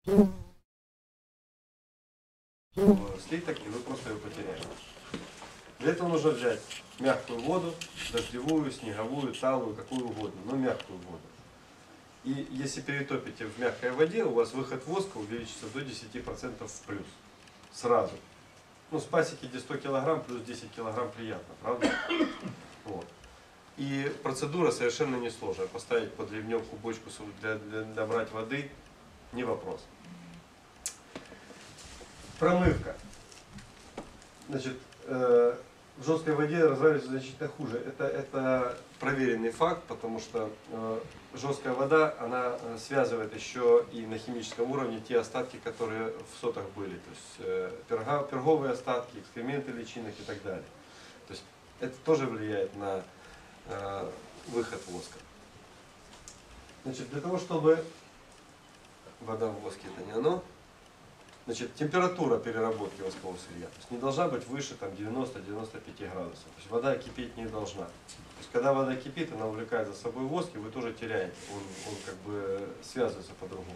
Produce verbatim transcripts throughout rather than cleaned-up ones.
слиток, и вы просто его потеряете. Для этого нужно взять мягкую воду, дождевую, снеговую, талую, какую угодно, но мягкую воду. И если перетопите в мягкой воде, у вас выход воска увеличится до десяти процентов в плюс. Сразу. Ну, с пасеки где сто килограмм плюс десять килограмм приятно, правда? Вот. И процедура совершенно несложная. Поставить под ливневку бочку для, для набрать воды не вопрос. Промывка. Значит, э, в жесткой воде разваливается значительно хуже. Это, это проверенный факт, потому что э, жесткая вода, она связывает еще и на химическом уровне те остатки, которые в сотах были. То есть э, перга, перговые остатки, экскременты личинок и так далее. То есть это тоже влияет на э, выход воска. Значит, для того, чтобы вода в воске, это не оно. Значит, температура переработки воскового сырья то есть не должна быть выше девяноста-девяноста пяти градусов. То есть вода кипеть не должна. То есть когда вода кипит, она увлекает за собой воск, и вы тоже теряете. Он, он как бы связывается по-другому.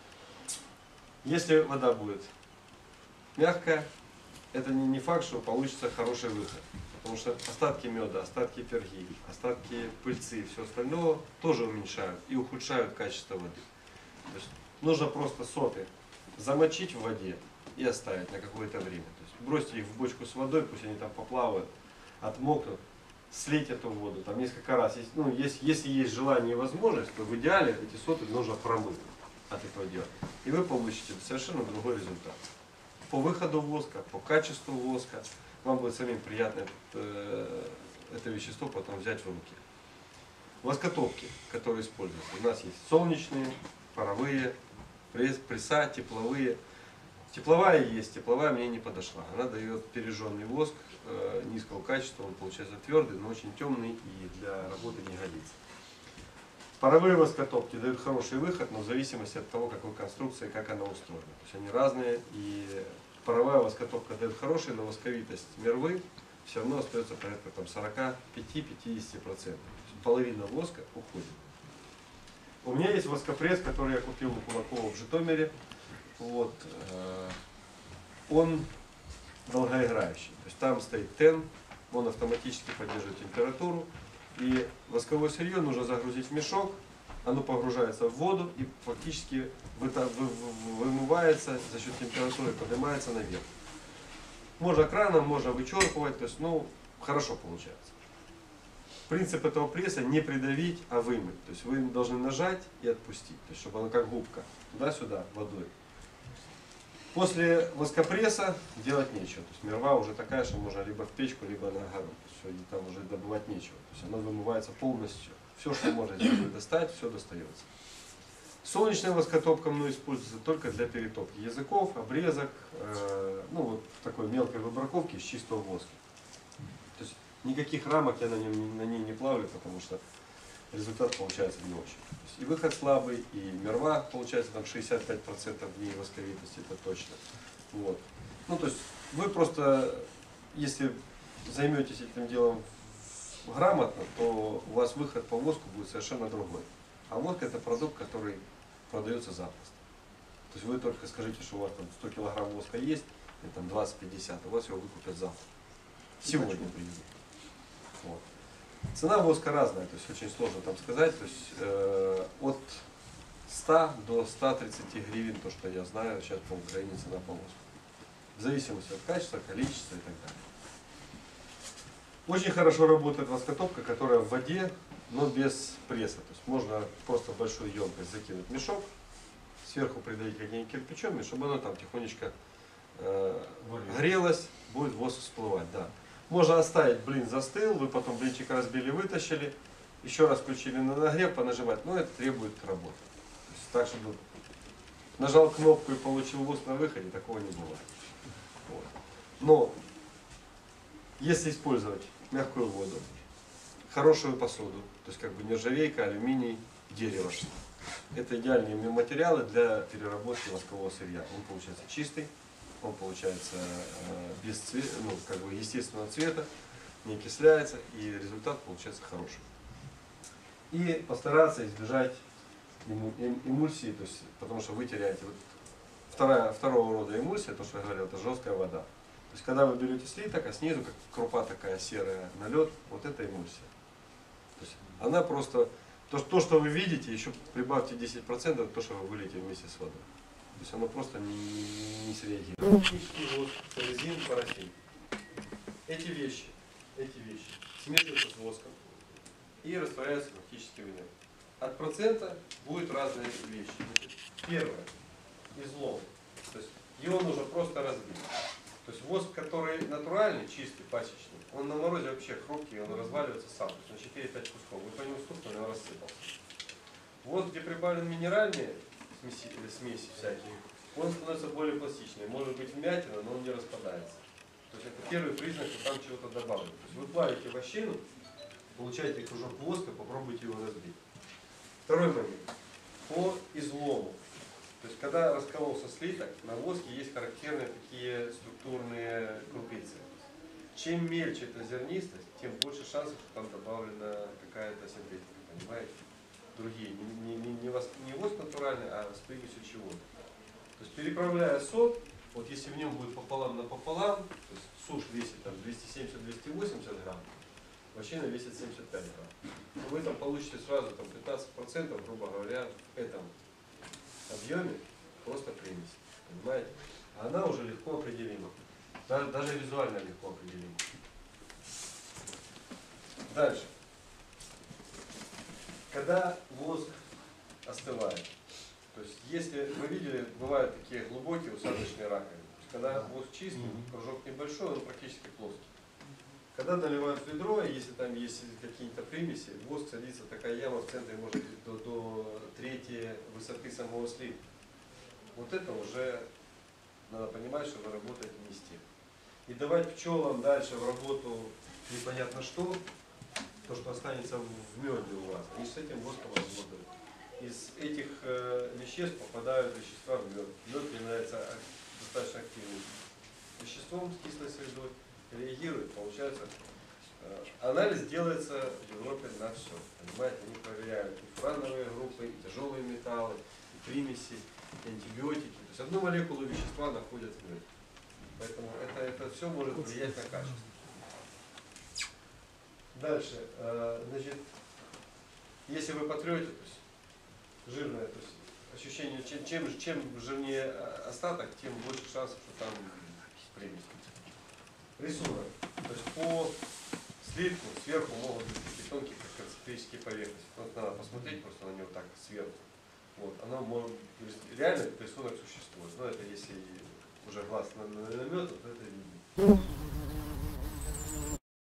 Если вода будет мягкая, это не, не факт, что получится хороший выход. Потому что остатки меда, остатки перги, остатки пыльцы и все остальное тоже уменьшают и ухудшают качество воды. То есть нужно просто соты замочить в воде и оставить на какое-то время. То есть бросьте их в бочку с водой, пусть они там поплавают, отмокнут, слить эту воду там несколько раз. Если, ну, если, если есть желание и возможность, то в идеале эти соты нужно промыть от этого дела. И вы получите совершенно другой результат. По выходу воска, по качеству воска, вам будет самим приятно это, это вещество потом взять в руки. Воскотопки, которые используются. У нас есть солнечные, паровые, пресса, тепловые. Тепловая есть, тепловая мне не подошла. Она дает пережженный воск э, низкого качества, он получается твердый, но очень темный и для работы не годится. Паровые воскотопки дают хороший выход, но в зависимости от того, какой конструкции, как она устроена. То есть они разные, и паровая воскотопка дает хороший, но восковитость мервы все равно остается порядка там сорока пяти — пятидесяти процентов. Половина воска уходит. У меня есть воскопресс, который я купил у Кулакова в Житомире. Вот. Он долгоиграющий. То есть там стоит тен, он автоматически поддерживает температуру. И восковое сырье нужно загрузить в мешок, оно погружается в воду и фактически вымывается за счет температуры, поднимается наверх. Можно краном, можно вычерпывать, то есть ну, хорошо получается. Принцип этого пресса не придавить, а вымыть. То есть вы должны нажать и отпустить, то есть, чтобы оно как губка, туда-сюда, водой. После воскопресса делать нечего. То есть мерва уже такая, что можно либо в печку, либо на огород. То есть там уже добывать нечего. То есть оно вымывается полностью. Все, что можно здесь достать, все достается. Солнечная воскотопка мной используется только для перетопки языков, обрезок, э, ну вот такой мелкой выбраковки из чистого воска. То есть никаких рамок я на, нем, на ней не плавлю, потому что результат получается не очень. То есть и выход слабый, и мерва получается там шестьдесят пять процентов в ней восковитости, это точно. Вот. Ну то есть вы просто, если займетесь этим делом грамотно, то у вас выход по воску будет совершенно другой. А воск это продукт, который продается запросто. То есть вы только скажите, что у вас там сто килограмм воска есть, или там двадцать-пятьдесят, у вас его выкупят завтра. Сегодня привезут. Вот. Цена воска разная, то есть очень сложно там сказать, то есть э, от ста до ста тридцати гривен, то что я знаю, сейчас по Украине цена по воску. В зависимости от качества, количества и так далее. Очень хорошо работает воскотопка, которая в воде, но без пресса. То есть можно просто в большую емкость закинуть мешок, сверху придавить каким-нибудь кирпичом, и чтобы оно там тихонечко э, грелось, будет воск всплывать. Да. Можно оставить, блин застыл, вы потом блинчик разбили, вытащили, еще раз включили на нагрев, понажимать, но это требует работы. То есть так, чтобы нажал кнопку и получил воск на выходе, такого не бывает. Вот. Но если использовать мягкую воду, хорошую посуду, то есть как бы нержавейка, алюминий, дерево, это идеальные материалы для переработки воскового сырья. Он получается чистый, он получается э, без цвета, ну, как бы естественного цвета, не окисляется, и результат получается хороший. И постараться избежать эмульсии, то есть, потому что вы теряете. Вот вторая, второго рода эмульсия, то, что я говорил, это жесткая вода. То есть, когда вы берете слиток, а снизу, как крупа такая серая, налет, вот это эмульсия. То есть, она просто, то, то, что вы видите, еще прибавьте десять процентов, то, что вы выльете вместе с водой. То есть, оно просто не, не, не среагирует. Вот, резин, парафин. Эти вещи, эти вещи смешиваются с воском и растворяются фактически в энергии. От процента будут разные вещи. Значит, первое, излом. То есть его нужно просто разбить. То есть воск, который натуральный, чистый, пасечный, он на морозе вообще хрупкий, он разваливается сам. То есть на четыре-пять кусков. Вы по нему стукнули, он рассыпался. Воск, где прибавлен минеральные смеси, смеси всякие, он становится более пластичный. Может быть вмятина, но он не распадается. То есть это первый признак, что там чего-то добавлено. То есть вы плавите вощину, получаете кружок воска, попробуйте его разбить. Второй момент. По излому. То есть когда раскололся слиток, на воске есть характерные такие структурные крупицы. Чем мельче эта зернистость, тем больше шансов, что там добавлена какая-то синтетика. Понимаете? Другие. Не, не, не, воск, не воск натуральный, а с примесью чего-то. То есть переправляя сок, вот если в нем будет пополам на пополам, то есть сушь весит там двести семьдесят — двести восемьдесят грамм, вощина весит семьдесят пять грамм. То вы там получите сразу там, пятнадцать процентов, грубо говоря, в этом объеме просто примесь. Понимаете? А она уже легко определима. Даже, даже визуально легко определима. Дальше. Когда воск остывает, то есть, если вы видели, бывают такие глубокие усадочные раковины. То есть, когда воск чистый, кружок небольшой, он практически плоский. Когда наливают в ведро, если там есть какие-то примеси, воск садится, такая яма в центре может быть до, до третьей высоты самого слива. Вот это уже надо понимать, что вы работаете не с тем. И давать пчелам дальше в работу непонятно что, то, что останется в меде у вас, они с этим воском работают. Из этих э, веществ попадают вещества в мед. Мед является достаточно активным веществом с кислой средой, реагирует, получается. Э, анализ делается в Европе на все. Понимаете, они проверяют и фурановые группы, и тяжелые металлы, и примеси, и антибиотики. То есть одну молекулу вещества находят в меде. Поэтому это, это все может влиять на качество. Дальше, э, значит, если вы потрете, то есть жирное, то есть ощущение, чем, чем, чем жирнее остаток, тем больше шансов, что там примесь. Рисунок. То есть по слитку сверху могут быть такие тонкие, как концентрические поверхности. Вот надо посмотреть просто на него так сверху. Вот, оно может, реально рисунок существует. Но это если уже глаз наметан, то это видно.